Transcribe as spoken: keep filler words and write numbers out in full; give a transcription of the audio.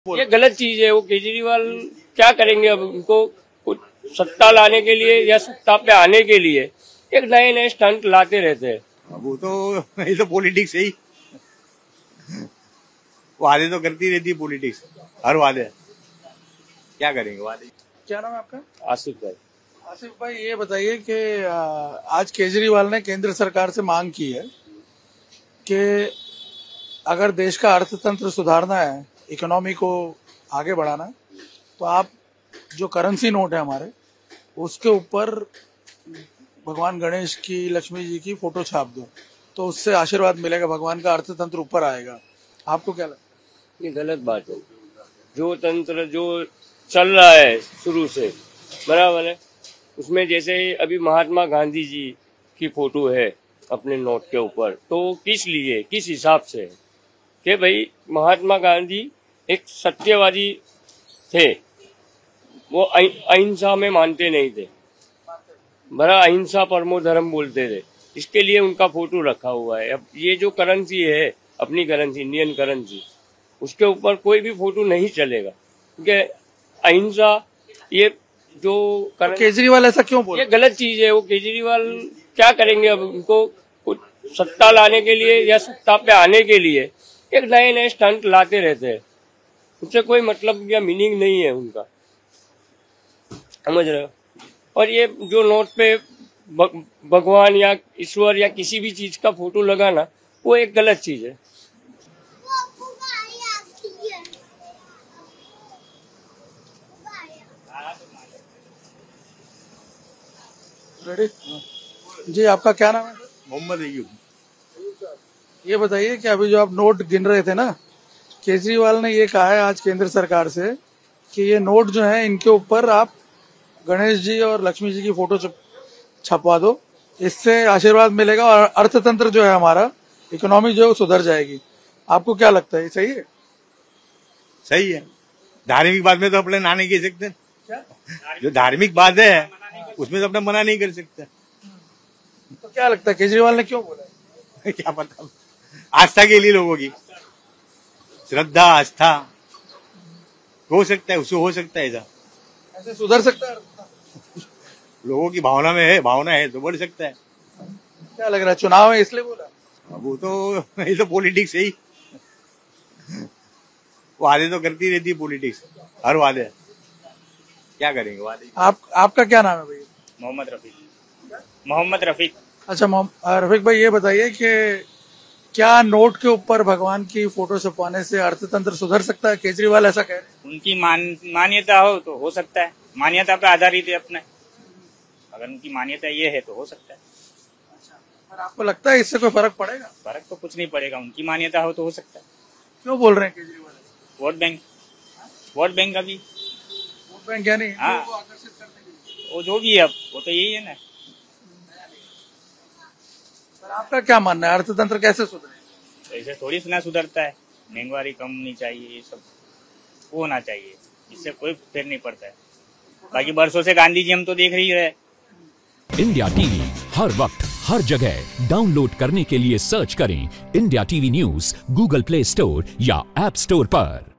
ये गलत चीज है। वो केजरीवाल क्या करेंगे अब? उनको कुछ सत्ता लाने के लिए या सत्ता पे आने के लिए एक नए नए स्टंट लाते रहते हैं। वो तो ये तो पॉलिटिक्स है ही। वादे तो करती रहती है पॉलिटिक्स, हर वादे। क्या करेंगे वादे। क्या नाम है आपका? आसिफ भाई। आसिफ भाई, ये बताइए कि आज केजरीवाल ने केंद्र सरकार से मांग की है कि अगर देश का अर्थतंत्र सुधारना है, इकोनॉमी को आगे बढ़ाना है, तो आप जो करेंसी नोट है हमारे, उसके ऊपर भगवान गणेश की, लक्ष्मी जी की फोटो छाप दो, तो उससे आशीर्वाद मिलेगा, भगवान का अर्थतंत्र ऊपर आएगा। आपको क्या लगता है? ये गलत बात है। जो तंत्र जो चल रहा है शुरू से, बराबर है, उसमें जैसे अभी महात्मा गांधी जी की फोटो है अपने नोट के ऊपर, तो किस लिए, किस हिसाब से कि भाई महात्मा गांधी एक सत्यवादी थे, वो अहिंसा में मानते नहीं थे, बड़ा अहिंसा परमो धर्म बोलते थे, इसके लिए उनका फोटो रखा हुआ है। अब ये जो करेंसी है, अपनी करेंसी, इंडियन करेंसी, उसके ऊपर कोई भी फोटो नहीं चलेगा, क्योंकि अहिंसा ये जो तो केजरीवाल ऐसा क्यों बोल? ये गलत चीज है। वो केजरीवाल क्या करेंगे अब? उनको कुछ सत्ता लाने के लिए या सत्ता पे आने के लिए एक नए नए स्टंट लाते रहते हैं, उससे कोई मतलब या मीनिंग नहीं है उनका, समझ रहे हो? और ये जो नोट पे भगवान या ईश्वर या किसी भी चीज का फोटो लगाना, वो एक गलत चीज है। रेडी? जी, आपका क्या नाम है? मोहम्मद अयूब। ये बताइए कि अभी जो आप नोट गिन रहे थे ना, केजरीवाल ने ये कहा है आज केंद्र सरकार से कि ये नोट जो है, इनके ऊपर आप गणेश जी और लक्ष्मी जी की फोटो छपवा दो, इससे आशीर्वाद मिलेगा और अर्थतंत्र जो है हमारा, इकोनॉमी जो है सुधर जाएगी। आपको क्या लगता है, ये सही है? सही है। धार्मिक बात में तो अपने ना नहीं कह सकते। क्या? जो धार्मिक बात है उसमें तो अपने मना नहीं कर सकते। तो क्या लगता है केजरीवाल ने क्यों बोला है? क्या पता, आस्था के लिए लोगों की श्रद्धा, आस्था हो सकता है, उससे हो सकता है ऐसा, ऐसे सुधर सकता है? लोगों की भावना में है, भावना है तो बढ़ सकता है। क्या लग रहा है, चुनाव है इसलिए बोला? वो तो ये तो पॉलिटिक्स है ही। वादे तो करती रहती है पॉलिटिक्स, हर वादे। क्या करेंगे वादे। आप आपका क्या नाम है भैया? मोहम्मद रफीक। मोहम्मद रफीक। अच्छा रफीक भाई, ये बताइए कि क्या नोट के ऊपर भगवान की फोटो छपवाने से अर्थतंत्र सुधर सकता है? केजरीवाल ऐसा कह रहे हैं। उनकी मान मान्यता हो तो हो सकता है, मान्यता पे आधारित है अपने, अगर उनकी मान्यता ये है तो हो सकता है। पर आपको लगता है इससे कोई फर्क पड़ेगा? फर्क तो कुछ नहीं पड़ेगा, उनकी मान्यता हो तो हो सकता है। क्यों बोल रहे हैं Kejriwal? Vote bank, vote bank अभी वोट बैंक क्या नहीं, हाँ, आकर्षित करने के लिए। वो जो भी है अब, वो तो यही है ना। आपका क्या मानना है, अर्थतंत्र कैसे सुधरे? ऐसे थोड़ी ना सुधरता है, महंगाई कम होनी चाहिए, ये सब होना चाहिए, इससे कोई फेर नहीं पड़ता है। बाकी बरसों से गांधी जी हम तो देख रही है। इंडिया टीवी हर वक्त हर जगह डाउनलोड करने के लिए सर्च करें India TV news Google Play Store या ऐप स्टोर पर।